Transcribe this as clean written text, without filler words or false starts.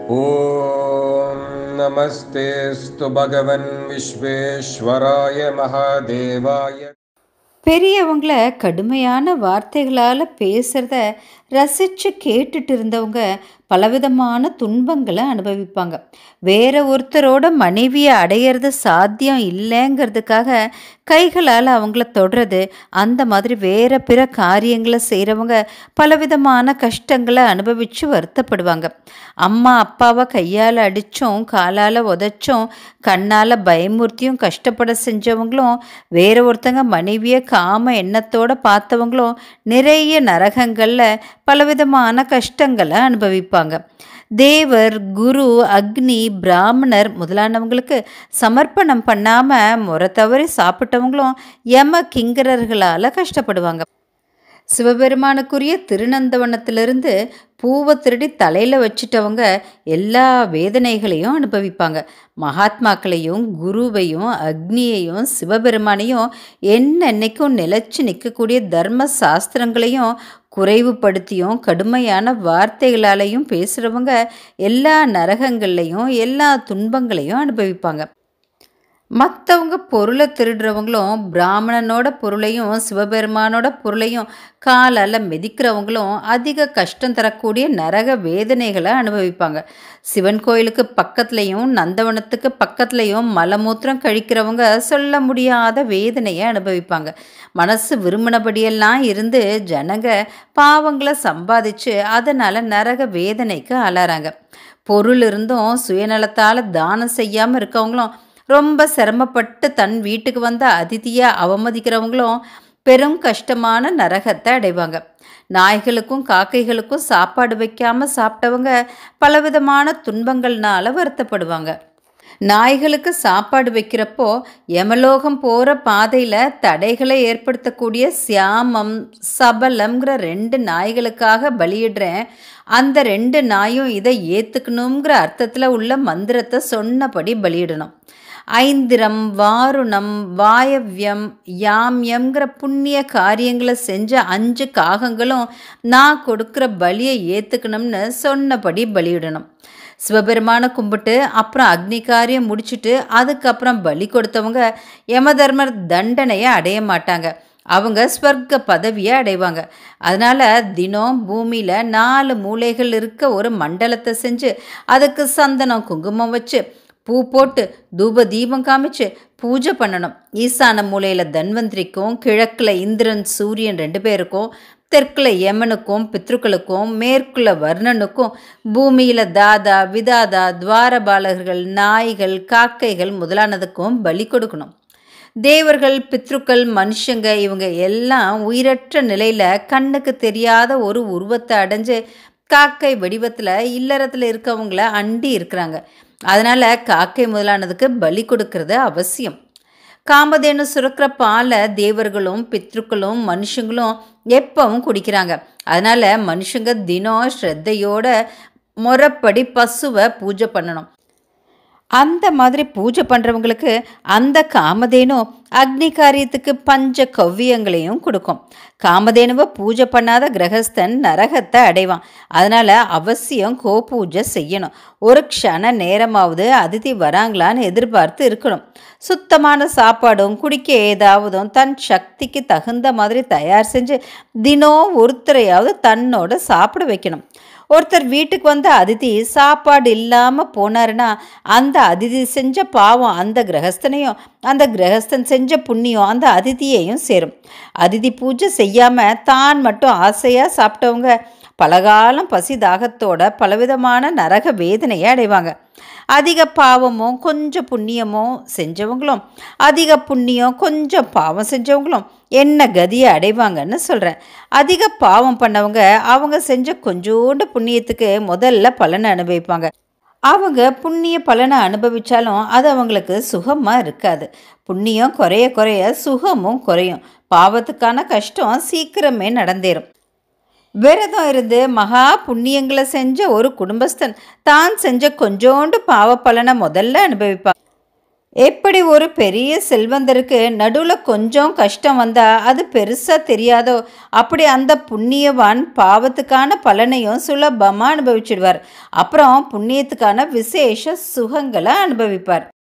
ॐ नमस्तेऽस्तु भगवन् विश्वेश्वराय महादेवाय। பெரியவங்கள கடுமையான வார்த்தைகளால் பேசுகிறத ரசித்து கேட்டுட்டு இருந்தவங்க பலவிதமான துன்பங்களை அனுபவிப்பாங்க. வேற ஒருத்தரோட மனைவியை அடையிறது சாத்தியம் இல்லைங்கிறதுக்காக கைகளால் அவங்கள தொடுறது, அந்த மாதிரி வேற பிற காரியங்களை செய்கிறவங்க பலவிதமான கஷ்டங்களை அனுபவித்து வருத்தப்படுவாங்க. அம்மா அப்பாவை கையால் அடித்தும் காலால் உதைச்சும் கண்ணால் பயமுறுத்தியும் கஷ்டப்பட செஞ்சவங்களும், வேற ஒருத்தங்க மனைவியை காம எண்ணத்தோடு பார்த்தவங்களும் நிறைய நரகங்களில் பலவிதமான கஷ்டங்களை அனுபவிப்பாங்க. தேவர், குரு, அக்னி, பிராமணர் முதலானவங்களுக்கு சமர்ப்பணம் பண்ணாமல் முறை தவறி சாப்பிட்டவங்களும் யம கிங்கரர்களால் கஷ்டப்படுவாங்க. சிவபெருமானுக்குரிய திருநந்தவனத்திலிருந்து பூவை திருடி தலையில் வச்சுட்டவங்க எல்லா வேதனைகளையும் அனுபவிப்பாங்க. மகாத்மாக்களையும் குருவையும் அக்னியையும் சிவபெருமானையும் என்னென்னைக்கும் நிலச்சி நிற்கக்கூடிய தர்ம சாஸ்திரங்களையும் குறைவுபடுத்தியும் கடுமையான வார்த்தைகளாலையும் பேசுகிறவங்க எல்லா நரகங்கள்லையும் எல்லா துன்பங்களையும் அனுபவிப்பாங்க. மற்றவங்க பொருளை திருடுறவங்களும், பிராமணனோட பொருளையும் சிவபெருமானோட பொருளையும் காலால் மிதிக்கிறவங்களும் அதிக கஷ்டம் தரக்கூடிய நரக வேதனைகளை அனுபவிப்பாங்க. சிவன் கோயிலுக்கு பக்கத்துலேயும் நந்தவனத்துக்கு பக்கத்துலேயும் மலமூத்திரம் கழிக்கிறவங்க சொல்ல முடியாத வேதனையை அனுபவிப்பாங்க. மனசு விரும்பினபடியெல்லாம் இருந்து ஜனங்க பாவங்களை சம்பாதிச்சு அதனால் நரக வேதனைக்கு ஆளாறாங்க. பொருள் இருந்தும் சுயநலத்தால் தானம் செய்யாமல் இருக்கவங்களும், ரொம்ப சிரமப்பட்டு தன் வீட்டுக்கு வந்த அதிதியை அவமதிக்கிறவங்களும் பெரும் கஷ்டமான நரகத்தை அடைவாங்க. நாய்களுக்கும் காக்கைகளுக்கும் சாப்பாடு வைக்காமல் சாப்பிட்டவங்க பலவிதமான துன்பங்கள்னால வருத்தப்படுவாங்க. நாய்களுக்கு சாப்பாடு வைக்கிறப்போ யமலோகம் போகிற பாதையில் தடைகளை ஏற்படுத்தக்கூடிய சியாமம், சபலம்ங்கிற 2 நாய்களுக்காக பலியிடுறேன், அந்த 2 நாயும் இதை ஏற்றுக்கணுங்கிற அர்த்தத்தில் உள்ள மந்திரத்தை சொன்னபடி பலியிடணும். ஐந்திரம், வாருணம், வாயவ்யம், யாம்யம்ங்கிற புண்ணிய காரியங்களை செஞ்ச 5 காகங்களும் நான் கொடுக்குற பலியை ஏற்றுக்கணும்னு சொன்னபடி பலியிடணும். சிவபெருமானை கும்பிட்டு அப்புறம் அக்னி காரியம் முடிச்சுட்டு அதுக்கப்புறம் பலி கொடுத்தவங்க யமதர்மர் தண்டனையை அடைய மாட்டாங்க. அவங்க ஸ்வர்க்க பதவியை அடைவாங்க. அதனால் தினம் பூமியில் 4 மூலைகள் இருக்க ஒரு மண்டலத்தை செஞ்சு அதுக்கு சந்தனம் குங்குமம் வச்சு பூ போட்டு தூப தீபம் காமிச்சு பூஜை பண்ணணும். ஈசான மூலையில் தன்வந்திரிக்கும், கிழக்கில் இந்திரன் சூரியன் 2 பேருக்கும், தெற்குல யமனுக்கும் பித்ருக்களுக்கும், மேற்குல வர்ணனுக்கும், பூமியில் தாதா விதாதா துவாரபாலகர்கள், நாய்கள், காக்கைகள் முதலானதுக்கும் பலி கொடுக்கணும். தேவர்கள், பித்ருக்கள், மனுஷங்க இவங்க எல்லாம் உயிரற்ற நிலையில் கண்ணுக்கு தெரியாத ஒரு உருவத்தை அடைஞ்சு காக்கை வடிவத்தில் இல்லறத்தில் இருக்கவங்கள அண்டி இருக்கிறாங்க. அதனால் காக்கை முதலானதுக்கு பலி கொடுக்கறது அவசியம். காமதேனு சுரக்கிற பாலை தேவர்களும் பித்ருக்களும் மனுஷங்களும் எப்பவும் குடிக்கிறாங்க. அதனால் மனுஷங்க தினம் ஸ்ரத்தையோட முறைப்படி பசுவை பூஜை பண்ணணும். அந்த மாதிரி பூஜை பண்ணுறவங்களுக்கு அந்த காமதேனு அக்னி காரியத்துக்கு பஞ்ச கவ்வியங்களையும் கொடுக்கும். காமதேனுவை பூஜை பண்ணாத கிரகஸ்தன் நரகத்தை அடைவான். அதனால் அவசியம் பூஜை செய்யணும். ஒரு க்ஷண நேரமாவது அதிதி வராங்களான்னு எதிர்பார்த்து இருக்கணும். சுத்தமான சாப்பாடும் குடிக்க ஏதாவதும் தன் சக்திக்கு தகுந்த மாதிரி தயார் செஞ்சு தினம் ஒருத்தரையாவது தன்னோட சாப்பிட வைக்கணும். ஒருத்தர் வீட்டுக்கு வந்த அதிதி சாப்பாடு இல்லாமல் போனாருன்னா அந்த அதிதி செஞ்ச பாவம் அந்த கிரகஸ்தனையும், அந்த கிரகஸ்தன் செஞ்ச புண்ணியம் அந்த அதிதியையும் சேரும். அதிதி பூஜை செய்யாமல் தான் மட்டும் ஆசையாக சாப்பிட்டவங்க பலகாலம் பசி தாகத்தோட பலவிதமான நரக வேதனையை அடைவாங்க. அதிக பாவமும் கொஞ்சம் புண்ணியமும் செஞ்சவங்களும், அதிக புண்ணியம் கொஞ்சம் பாவம் செஞ்சவங்களும் என்ன கதியை அடைவாங்கன்னு சொல்கிறேன். அதிக பாவம் பண்ணவங்க அவங்க செஞ்ச கொஞ்சோண்டு புண்ணியத்துக்கு முதல்ல பலனை அனுபவிப்பாங்க. அவங்க புண்ணிய பலனை அனுபவித்தாலும் அது அவங்களுக்கு சுகமாக இருக்காது. புண்ணியம் குறைய குறைய சுகமும் குறையும். பாவத்துக்கான கஷ்டம் சீக்கிரமே நடந்தேறும். விரதம் இருந்து மகா புண்ணியங்களை செஞ்ச ஒரு குடும்பஸ்தன் தான் செஞ்ச கொஞ்சோண்டு பாவ பலனை முதல்ல அனுபவிப்பான். எப்படி ஒரு பெரிய செல்வந்தருக்கு நடுவில் கொஞ்சம் கஷ்டம் வந்தால் அது பெருசாக தெரியாதோ, அப்படி அந்த புண்ணியவான் பாவத்துக்கான பலனையும் சுலபமாக அனுபவிச்சிடுவார். அப்புறம் புண்ணியத்துக்கான விசேஷ சுகங்களை அனுபவிப்பார்.